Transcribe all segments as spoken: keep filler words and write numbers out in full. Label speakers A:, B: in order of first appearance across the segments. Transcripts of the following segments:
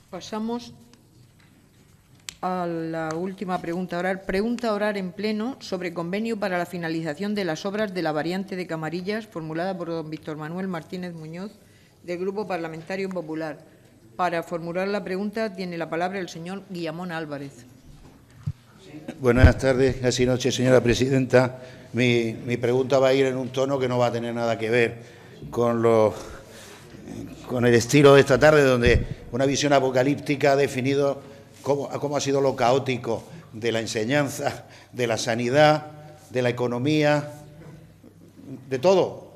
A: Pasamos a la última pregunta oral. Pregunta oral en pleno sobre convenio para la finalización de las obras de la variante de Camarillas, formulada por don Víctor Manuel Martínez Muñoz, del Grupo Parlamentario Popular. Para formular la pregunta tiene la palabra el señor Guillamón Álvarez.
B: Buenas tardes, casi noche, señora presidenta. Mi, mi pregunta va a ir en un tono que no va a tener nada que ver con, lo, con el estilo de esta tarde, donde una visión apocalíptica ha definido cómo, cómo ha sido lo caótico de la enseñanza, de la sanidad, de la economía, de todo.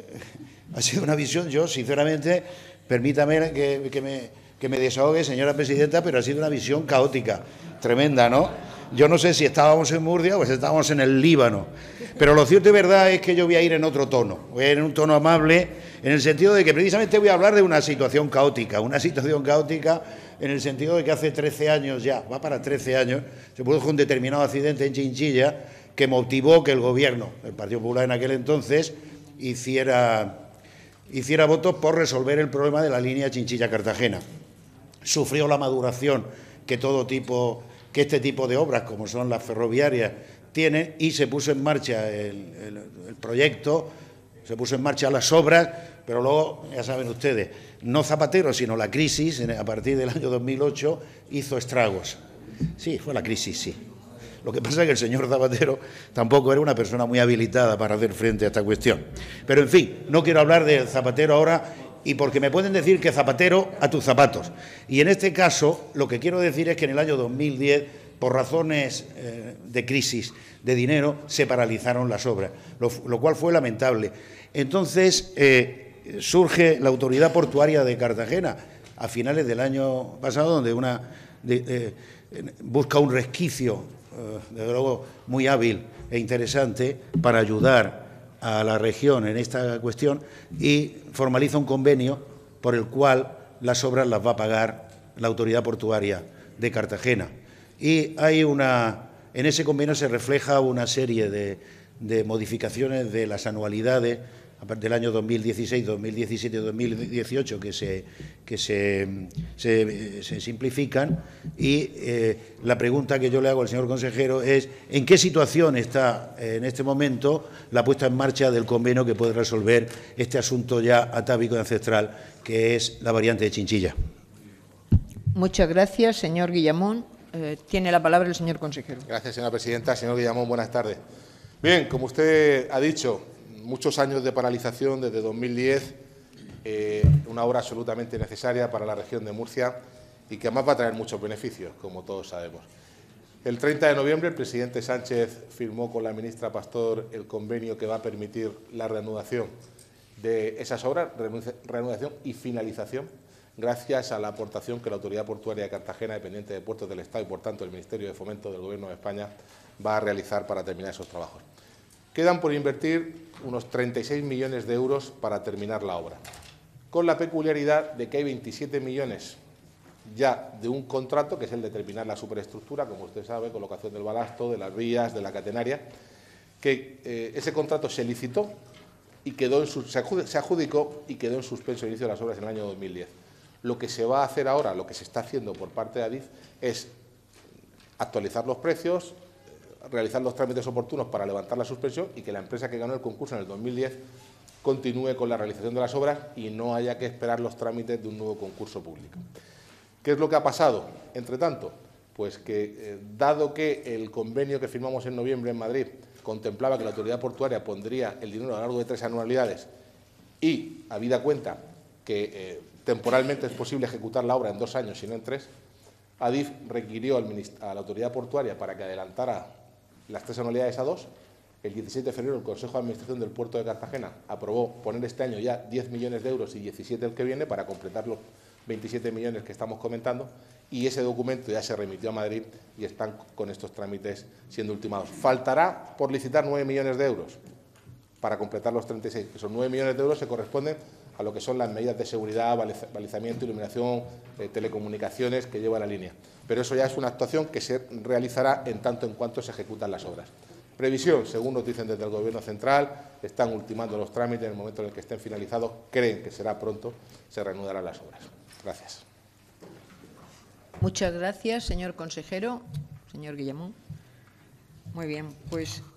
B: Ha sido una visión, yo, sinceramente, permítame que, que, me, que me desahogue, señora presidenta, pero ha sido una visión caótica, tremenda, ¿no? Yo no sé si estábamos en Murcia o si estábamos en el Líbano, pero lo cierto y verdad es que yo voy a ir en otro tono, voy a ir en un tono amable, en el sentido de que precisamente voy a hablar de una situación caótica, una situación caótica en el sentido de que hace trece años ya, va para trece años, se produjo un determinado accidente en Chinchilla que motivó que el Gobierno, el Partido Popular en aquel entonces, hiciera, hiciera votos por resolver el problema de la línea Chinchilla-Cartagena. Sufrió la maduración que todo tipo... que este tipo de obras, como son las ferroviarias, tienen, y se puso en marcha el, el, el proyecto, se puso en marcha las obras, pero luego, ya saben ustedes, no Zapatero, sino la crisis, a partir del año dos mil ocho, hizo estragos. Sí, fue la crisis, sí. Lo que pasa es que el señor Zapatero tampoco era una persona muy habilitada para hacer frente a esta cuestión. Pero, en fin, no quiero hablar de Zapatero ahora, y porque me pueden decir que Zapatero a tus zapatos. Y en este caso, lo que quiero decir es que en el año dos mil diez, por razones eh, de crisis de dinero, se paralizaron las obras, lo, lo cual fue lamentable. Entonces, eh, surge la Autoridad Portuaria de Cartagena, a finales del año pasado, donde una de, eh, busca un resquicio, eh, desde luego, muy hábil e interesante para ayudar a la región en esta cuestión y formaliza un convenio por el cual las obras las va a pagar la Autoridad Portuaria de Cartagena. Y hay una, en ese convenio se refleja una serie de, de modificaciones de las anualidades del año dos mil dieciséis, dos mil diecisiete y dos mil dieciocho que se, que se, se, se simplifican y eh, la pregunta que yo le hago al señor consejero es ¿en qué situación está eh, en este momento la puesta en marcha del convenio que puede resolver este asunto ya atávico y ancestral que es la variante de Chinchilla?
A: Muchas gracias, señor Guillamón. Eh, tiene la palabra el señor consejero.
C: Gracias, señora presidenta. Señor Guillamón, buenas tardes. Bien, como usted ha dicho, muchos años de paralización desde dos mil diez, eh, una obra absolutamente necesaria para la región de Murcia y que además va a traer muchos beneficios, como todos sabemos. El treinta de noviembre el presidente Sánchez firmó con la ministra Pastor el convenio que va a permitir la reanudación de esas obras, reanudación y finalización, gracias a la aportación que la Autoridad Portuaria de Cartagena, dependiente de Puertos del Estado y, por tanto, el Ministerio de Fomento del Gobierno de España, va a realizar para terminar esos trabajos. Quedan por invertir unos treinta y seis millones de euros para terminar la obra, con la peculiaridad de que hay veintisiete millones ya de un contrato, que es el de terminar la superestructura, como usted sabe, colocación del balasto, de las vías, de la catenaria, que eh, ese contrato se licitó y quedó en su, se adjudicó y quedó en suspenso el inicio de las obras en el año dos mil diez. Lo que se va a hacer ahora, lo que se está haciendo por parte de Adif, es actualizar los precios, realizar los trámites oportunos para levantar la suspensión y que la empresa que ganó el concurso en el dos mil diez continúe con la realización de las obras y no haya que esperar los trámites de un nuevo concurso público. ¿Qué es lo que ha pasado? Entre tanto, pues que eh, dado que el convenio que firmamos en noviembre en Madrid contemplaba que la Autoridad Portuaria pondría el dinero a lo largo de tres anualidades y, habida cuenta que eh, temporalmente es posible ejecutar la obra en dos años y no en tres, Adif requirió al a la Autoridad Portuaria para que adelantara las tres anualidades a dos. El diecisiete de febrero el Consejo de Administración del Puerto de Cartagena aprobó poner este año ya diez millones de euros y diecisiete el que viene para completar los veintisiete millones que estamos comentando y ese documento ya se remitió a Madrid y están con estos trámites siendo ultimados. Faltará por licitar nueve millones de euros para completar los treinta y seis. Esos nueve millones de euros se corresponden a lo que son las medidas de seguridad, balizamiento, iluminación, eh, telecomunicaciones que lleva la línea. Pero eso ya es una actuación que se realizará en tanto en cuanto se ejecutan las obras. Previsión, según nos dicen desde el Gobierno central, están ultimando los trámites, en el momento en el que estén finalizados, creen que será pronto, se reanudarán las obras. Gracias.
A: Muchas gracias, señor consejero. Señor Guillamón. Muy bien, pues